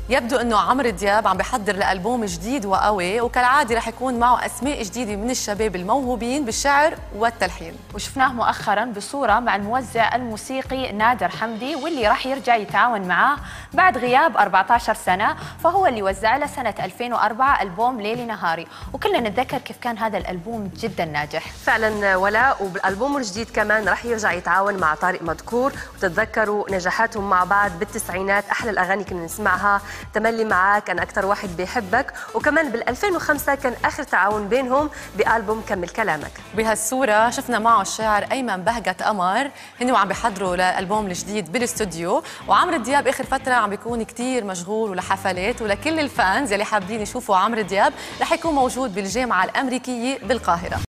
يبدو انه عمرو دياب عم بيحضر لألبوم جديد وقوي، وكالعاده رح يكون معه اسماء جديده من الشباب الموهوبين بالشعر والتلحين. وشفناه مؤخرا بصوره مع الموزع الموسيقي نادر حمدي، واللي راح يرجع يتعاون معاه بعد غياب 14 سنه، فهو اللي وزع له سنه 2004 ألبوم ليلي نهاري، وكلنا نتذكر كيف كان هذا الألبوم جدا ناجح. فعلا ولاء، وبالألبوم الجديد كمان راح يرجع يتعاون مع طارق مدكور، وتتذكروا نجاحاتهم مع بعض بالتسعينات، احلى الاغاني كنا نسمعها تملي معاك، انا اكثر واحد بيحبك، وكمان بال2005 كان اخر تعاون بينهم بألبوم كمل كلامك. بهالصوره شفنا معه الشاعر ايمن بهجت قمر، هن وعم بيحضروا للألبوم الجديد بالاستوديو، وعمرو دياب اخر فتره عم بيكون كثير مشغول ولحفلات، ولكل الفانز يلي حابين يشوفوا عمرو دياب رح يكون موجود بالجامعه الامريكيه بالقاهره.